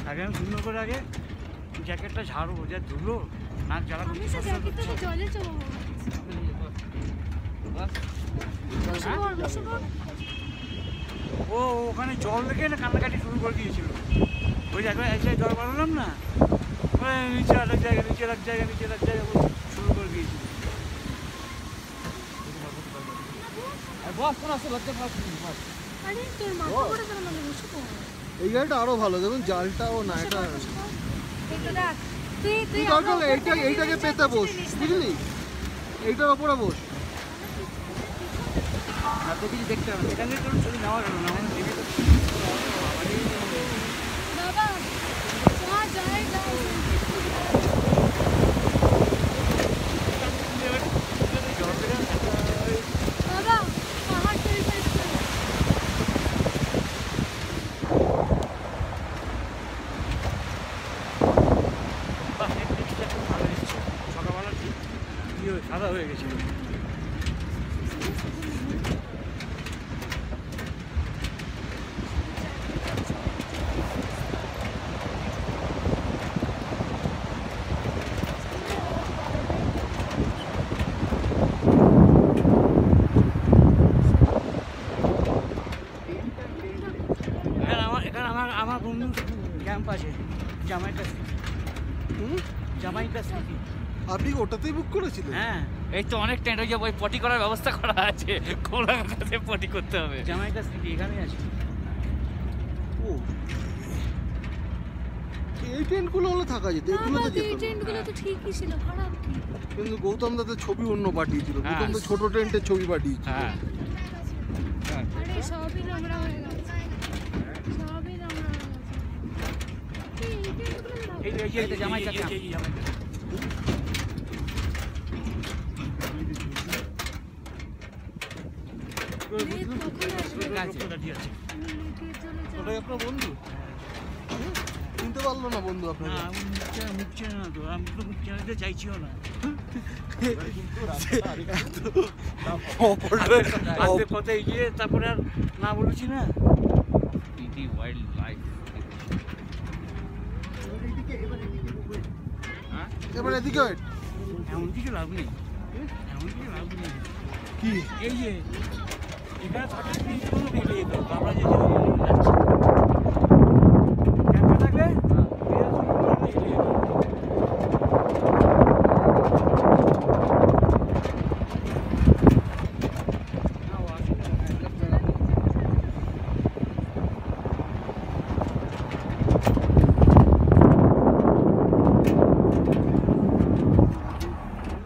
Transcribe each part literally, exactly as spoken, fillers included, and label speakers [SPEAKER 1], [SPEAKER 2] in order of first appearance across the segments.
[SPEAKER 1] আগে আমি শূন্য করে আগে জ্যাকেটটা ঝাড়বো, যা ধুলো নাক জ্বালা। ও ওখানে জল রেখে না কান্নাকাটি শুরু করে দিয়েছিল। ওই জায়গায় এক জায়গায় জল বানালাম না, নিচে এক জায়গায় নিচে এক জায়গায় নিচে এক জায়গায় শুরু করে দিয়েছিল।
[SPEAKER 2] এই গাড়িটা আরো ভালো, দেখুন জালটাও না, এটা এইটাকে পেতে বস, বুঝলি, এইটার ওপরে বস।
[SPEAKER 1] কিছু দেখতে হবে, এখানে ছবি নেওয়া গেল না, আমার টিভি তো সকালবেলা ঠিক কি সাদা হয়ে গেছিল। আমার বন্ধু ক্যাম্প আছে জামাইকা সিটি। জামাইকা সিটি
[SPEAKER 2] আপনি ওটাতেই বুক করেছিলেন?
[SPEAKER 1] হ্যাঁ,
[SPEAKER 3] এই তো অনেক টেন্ট, ওই যে ওই পটি করার ব্যবস্থা করা আছে, কোলা কাছে পটি করতে হবে।
[SPEAKER 1] জামাইকা সিটি এখানেই আছে।
[SPEAKER 2] ও এই টেন্টগুলো হলে থাকা যেত, এগুলোতে যেত
[SPEAKER 4] এই টেন্টগুলো তো ঠিকই ছিল, খারাপ কি?
[SPEAKER 2] কিন্তু গৌতম দাদের ছবি অন্য পাঠিয়েছিল, গৌতম দা ছোট টেন্টের ছবি পাঠিয়েছিল।
[SPEAKER 3] হ্যাঁ
[SPEAKER 4] আরে সবই নোংরা হয়ে গেছে, সবই নোংরা হয়ে গেছে।
[SPEAKER 1] এই এই যে জামাইকা ক্যাম্প, এই জামাইকা
[SPEAKER 2] ওটাই আপনার বন্ধু? চিনতে পারলো না বন্ধু আপনার?
[SPEAKER 1] না, আমি মুখ চেনে না তো, আমি তো মুখ চেনাতে চাইছিও না। কথায় গিয়ে তারপরে আর না বলেছি না।
[SPEAKER 3] PT wildlife.
[SPEAKER 2] এবার এদিকে
[SPEAKER 1] এমন কিছু লাভ নেই, এমন কিছু লাভ নেই।
[SPEAKER 2] কি
[SPEAKER 1] এই যে এখানে থাকার কোনো বেড়ে যেত, আমরা যে যাচ্ছি ক্যাম্পে থাকলে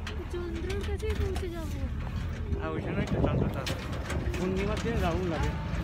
[SPEAKER 1] ওইখানে একটা চন্দ্রটা পূর্ণিমার দিনে দারুণ লাগে।